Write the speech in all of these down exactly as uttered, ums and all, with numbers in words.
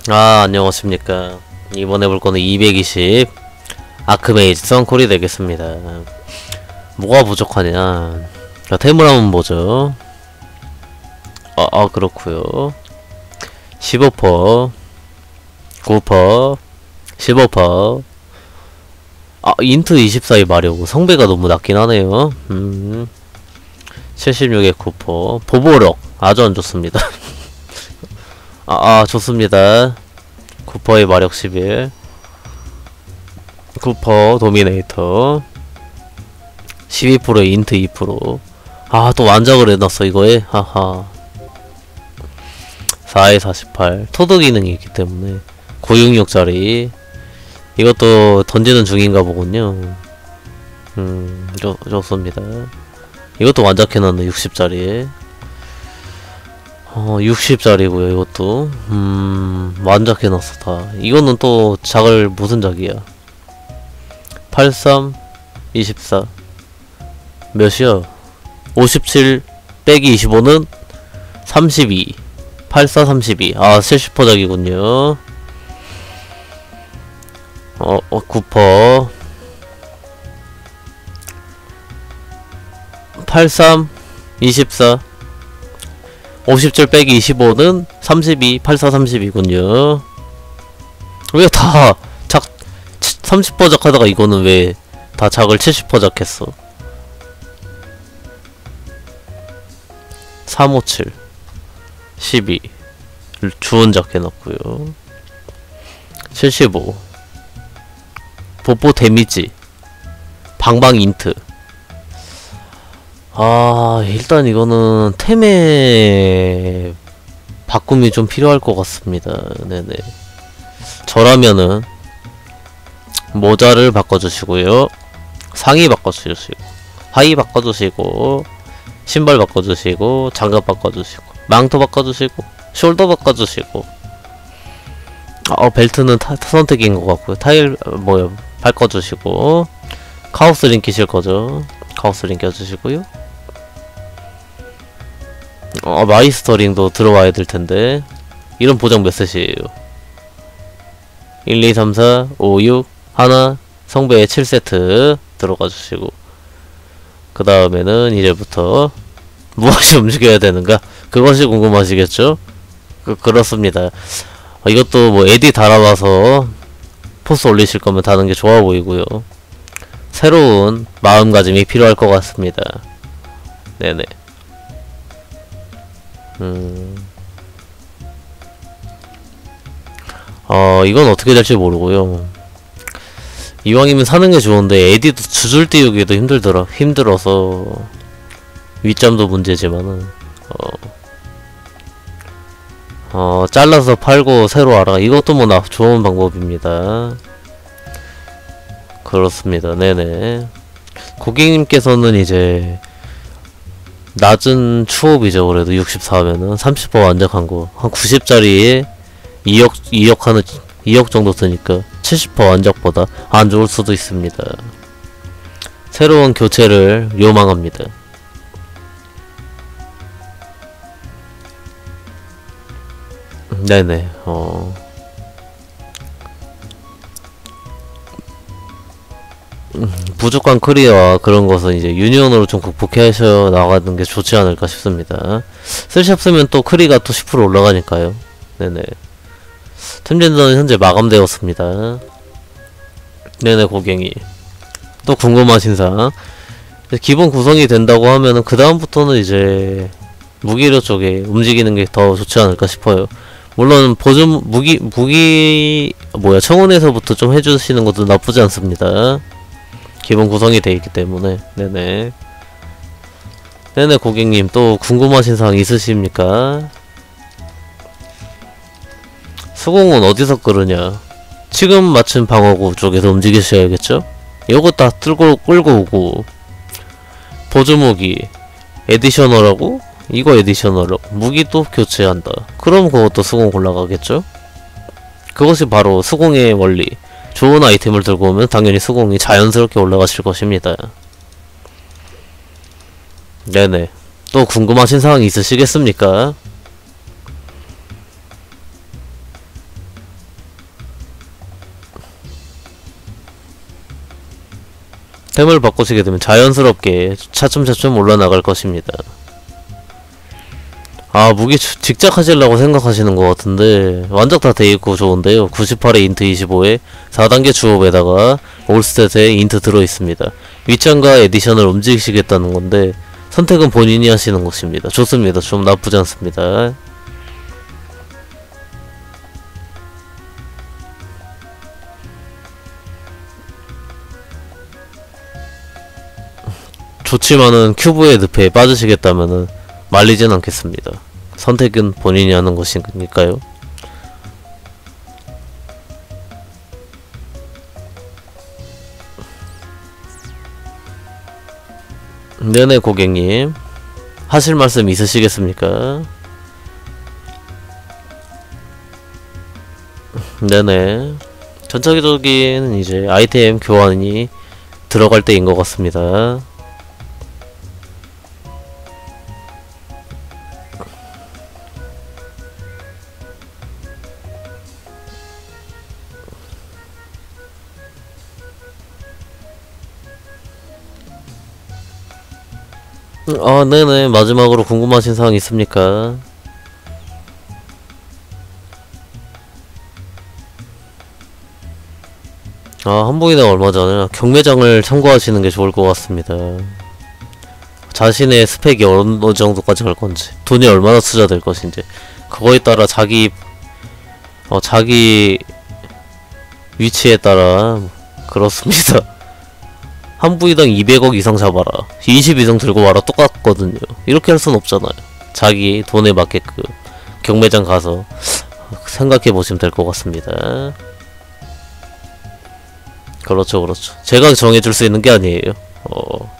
아, 안녕하십니까. 이번에 볼 거는 이백이십 아크메이지 선콜이 되겠습니다. 뭐가 부족하냐. 자, 템을 한번 보죠. 아, 아 그렇구요. 십오 퍼센트, 구 퍼센트, 십오 퍼센트. 아, 인트 이십사에 마려고 성배가 너무 낮긴 하네요. 음, 칠십육에 구 퍼센트. 보보력 아주 안 좋습니다. 아, 아, 좋습니다. 구 퍼센트의 마력 십일, 구 퍼센트 도미네이터, 십이 퍼센트의 인트 이 퍼센트. 아, 또 완작을 해놨어 이거에. 하하. 사에 사십팔 토드 기능이 있기 때문에 구백육십육짜리 이것도 던지는 중인가 보군요. 음, 좋, 좋습니다. 이것도 완작해놨네. 육십짜리. 어, 육십짜리고요 이것도. 음, 완작해놨어 다. 이거는 또 작을 무슨 작이야. 팔십삼, 이십사 몇이야? 오십칠 빼기 이십오는 삼십이, 팔십사, 삼십이. 아, 칠십 퍼센트 작이군요. 어, 어, 구 퍼센트. 팔십삼, 이십사. 오십칠 빼기 이십오는 삼십이, 팔십사, 삼십이군요. 왜 다 작, 삼십 퍼센트 작하다가 이거는 왜 다 작을 칠십 퍼센트 작했어? 삼백오십칠, 십이 주원작 해놨고요. 칠십오 보보 데미지 방방 인트. 아, 일단 이거는 템의 바꿈이 좀 필요할 것 같습니다. 네네. 저라면은 모자를 바꿔주시고요, 상의 바꿔주시고, 하의 바꿔주시고, 신발 바꿔주시고, 장갑 바꿔주시고, 망토 바꿔주시고, 숄더 바꿔주시고. 어, 벨트는 타, 타 선택인 것 같고요. 타일 뭐야 바꿔주시고, 카오스링 끼실 거죠. 카오스링 껴주시고요. 어, 마이스터링도 들어와야 될 텐데. 이런 보정 몇 셋이에요? 일, 이, 삼, 사, 오, 육 하나 성배에 칠 세트 들어가 주시고, 그 다음에는 이제부터 무엇이 움직여야 되는가? 그것이 궁금하시겠죠? 그, 그렇습니다. 어, 이것도 뭐 에디 달아봐서 포스 올리실 거면 다는 게 좋아 보이고요. 새로운 마음가짐이 필요할 것 같습니다. 네네. 음. 어, 이건 어떻게 될지 모르고요. 이왕이면 사는 게 좋은데 에디도 주술 띄우기도 힘들더라. 힘들어서 윗점도 문제지만은 어, 어 잘라서 팔고 새로 알아. 이것도 뭐 나 좋은 방법입니다. 그렇습니다. 네네. 고객님께서는 이제 낮은 추업이죠. 그래도 육십사면은 삼십 퍼센트 완작한 거 한 구십짜리에 이억 이억 하는 이억 정도 드니까 칠십 퍼센트 완작보다 안 좋을 수도 있습니다. 새로운 교체를 요망합니다. 네네. 어. 음, 부족한 크리어와 그런 것은 이제 유니온으로 좀 극복해서 나가는 게 좋지 않을까 싶습니다. 쓸시 없으면 또 크리가 또 십 퍼센트 올라가니까요. 네네. 템젠더는 현재 마감되었습니다. 네네. 고객이 또 궁금하신 사항, 기본 구성이 된다고 하면은 그 다음부터는 이제 무기력 쪽에 움직이는 게 더 좋지 않을까 싶어요. 물론 보존 무기 무기 뭐야 청원에서부터 좀 해주시는 것도 나쁘지 않습니다. 기본 구성이 되어 있기 때문에. 네네. 네네. 고객님 또 궁금하신 사항 있으십니까? 수공은 어디서 끄르냐? 지금 마침 방어구 쪽에서 움직이셔야겠죠? 요거 다 들고 끌고 오고, 보조무기 에디셔널하고 이거 에디셔널 무기도 교체한다. 그럼 그것도 수공 올라가겠죠? 그것이 바로 수공의 원리. 좋은 아이템을 들고 오면 당연히 수공이 자연스럽게 올라가실 것입니다. 네네. 또 궁금하신 사항이 있으시겠습니까? 템을 바꾸시게 되면 자연스럽게 차츰차츰 올라나갈 것입니다. 아, 무기 직접 하시려고 생각하시는 것 같은데 완전 다 돼있고 좋은데요. 구십팔에 인트 이십오에 사 단계 주업에다가 올스탯에 인트 들어있습니다. 위장과 에디션을 움직이시겠다는 건데 선택은 본인이 하시는 것입니다. 좋습니다. 좀 나쁘지 않습니다. 좋지만은 큐브의 늪에 빠지시겠다면은 말리진 않겠습니다. 선택은 본인이 하는 것이니까요. 네네 고객님, 하실 말씀 있으시겠습니까? 네네, 전체적인 이제 아이템 교환이 들어갈 때인 것 같습니다. 아, 네네. 마지막으로 궁금하신 사항 있습니까? 아, 한국이나 얼마 전에 경매장을 참고하시는 게 좋을 것 같습니다. 자신의 스펙이 어느 정도까지 갈 건지, 돈이 얼마나 투자될 것인지, 그거에 따라 자기, 어, 자기 위치에 따라, 그렇습니다. 한 부위당 이백억 이상 잡아라, 이십 이상 들고 와라 똑같거든요. 이렇게 할 순 없잖아요. 자기 돈에 맞게끔 경매장 가서 생각해 보시면 될 것 같습니다. 그렇죠, 그렇죠. 제가 정해줄 수 있는 게 아니에요. 어.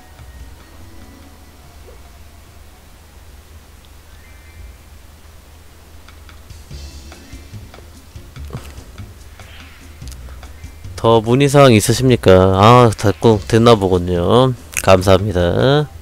더 문의사항 있으십니까? 아, 다 꼭 됐나 보군요. 감사합니다.